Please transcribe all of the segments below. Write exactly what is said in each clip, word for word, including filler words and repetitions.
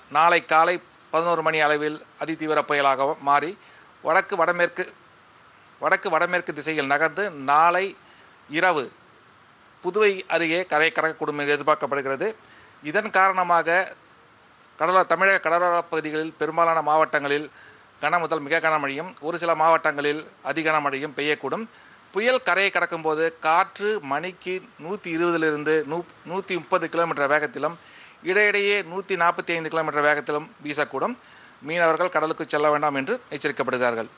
நாளை காலை பதினோரு மணி அளவில் அதிதீவிர புயலாக மாறி வடக்கு வடமேற்கு வடக்கு வடமேற்கு திசையில் நகர்ந்து நாளை இரவு புதுவை அருகே கரை கடக்கக்கூடும் என்று எதிர்பார்க்கப்படுகிறது. இதன் காரணமாக கடலோர தமிழக கடலோர பகுதிகளில் பெரும்பாலான மாவட்டங்களில் கன முதல் மிக கனமழையும், ஒரு சில மாவட்டங்களில் அதி கனமழையும் பெய்யக்கூடும். புயல் கரையை கடக்கும்போது காற்று மணிக்கு நூற்றி இருபதிலிருந்து நூ நூற்றி முப்பது கிலோமீட்டர் வேகத்திலும் இடையிடையே நூற்றி நாற்பத்தி ஐந்து கிலோமீட்டர் வேகத்திலும் வீசக்கூடும். மீனவர்கள் கடலுக்கு செல்ல வேண்டாம் என்று எச்சரிக்கப்படுகிறார்கள்.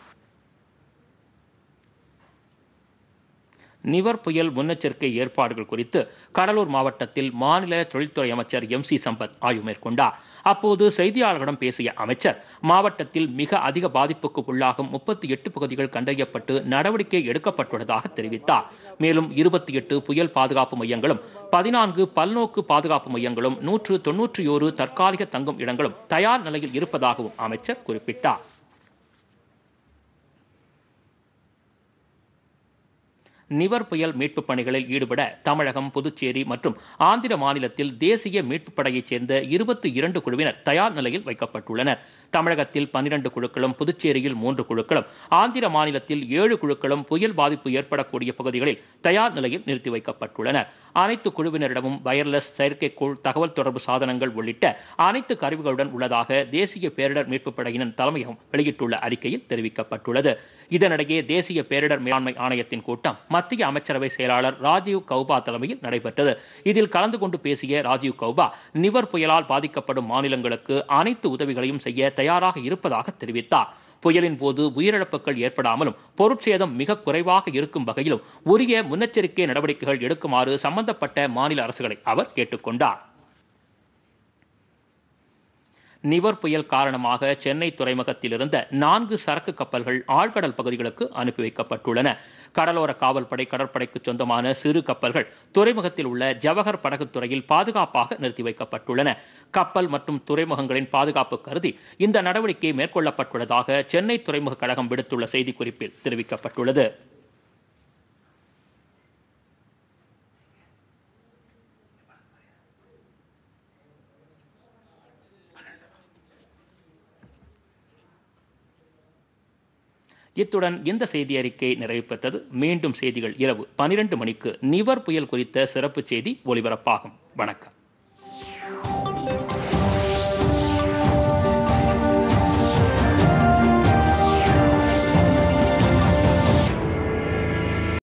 நிவர் புயல் முன்னெச்சரிக்கை ஏற்பாடுகள் குறித்து கடலூர் மாவட்டத்தில் மாநில தொழில்துறை அமைச்சர் எம் சி சம்பத் ஆய்வு மேற்கொண்டார். அப்போது செய்தியாளர்களிடம் பேசிய அமைச்சர், மாவட்டத்தில் மிக அதிக பாதிப்புக்கு உள்ளாகும் முப்பத்தி எட்டு பகுதிகள் கண்டறியப்பட்டு நடவடிக்கை எடுக்கப்பட்டுள்ளதாக தெரிவித்தார். மேலும் இருபத்தி எட்டு புயல் பாதுகாப்பு மையங்களும் பதினான்கு பல்நோக்கு பாதுகாப்பு மையங்களும் நூற்று தொன்னூற்றி ஓரு தற்காலிக தங்கும் இடங்களும் தயார் நிலையில் இருப்பதாகவும் அமைச்சர் குறிப்பிட்டார். நிவர் புயல் மீட்புப் பணிகளில் ஈடுபட தமிழகம், புதுச்சேரி மற்றும் ஆந்திர மாநிலத்தில் தேசிய மீட்புப் படையைச் சேர்ந்த இருபத்தி இரண்டு குழுவினர் தயார் நிலையில் வைக்கப்பட்டுள்ளனர். தமிழகத்தில் பன்னிரண்டு குழுக்களும், புதுச்சேரியில் மூன்று குழுக்களும், ஆந்திர மாநிலத்தில் ஏழு குழுக்களும் புயல் பாதிப்பு ஏற்படக்கூடிய பகுதிகளில் தயார் நிலையில் நிறுத்தி வைக்கப்பட்டுள்ளனர். அனைத்து குழுவினரிடமும் வயர்லெஸ், செயற்கைக்கோள், தகவல் தொடர்பு சாதனங்கள் உள்ளிட்ட அனைத்து கருவிகளுடன் உள்ளதாக தேசிய பேரிடர் மீட்புப் படையினர் தலைமையகம் வெளியிட்டுள்ள அறிக்கையில் தெரிவிக்கப்பட்டுள்ளது. இதனிடையே தேசிய பேரிடர் மேலாண்மை ஆணையத்தின் கூட்டம் மத்திய அமைச்சரவை செயலாளர் ராஜீவ் கௌபா தலைமையில் நடைபெற்றது. இதில் கலந்து கொண்டு பேசிய ராஜீவ் கௌபா, நிவர் புயலால் பாதிக்கப்படும் மாநிலங்களுக்கு அனைத்து உதவிகளையும் செய்ய தயாராக இருப்பதாக தெரிவித்தார். புயலின் போது உயிரிழப்புகள் ஏற்படாமலும் பொருட்சேதம் மிக குறைவாக இருக்கும் வகையிலும் உரிய முன்னெச்சரிக்கை நடவடிக்கைகள் எடுக்குமாறு சம்பந்தப்பட்ட மாநில அரசுகளை அவர் கேட்டுக்கொண்டார். நிவர் புயல் காரணமாக சென்னை துறைமுகத்தில் இருந்த நான்கு சரக்கு கப்பல்கள் ஆழ்கடல் பகுதிகளுக்கு அனுப்பி வைக்கப்பட்டுள்ளன. கடலோர காவல்படை, கடற்படைக்கு சொந்தமான சிறு கப்பல்கள் துறைமுகத்தில் உள்ள ஜவஹர் படகுத்துறையில் பாதுகாப்பாக நிறுத்தி வைக்கப்பட்டுள்ளன. கப்பல் மற்றும் துறைமுகங்களின் பாதுகாப்பு கருதி இந்த நடவடிக்கை மேற்கொள்ளப்பட்டுள்ளதாக சென்னை துறைமுக கழகம் விடுத்துள்ள செய்திக்குறிப்பில் தெரிவிக்கப்பட்டுள்ளது. இத்துடன் இந்த செய்தி அறிக்கை நிறைவு பெற்றது. மீண்டும் செய்திகள் இரவு பனிரெண்டு மணிக்கு நிவர் புயல் குறித்த சிறப்பு செய்தி ஒலிபரப்பாகும். வணக்கம்.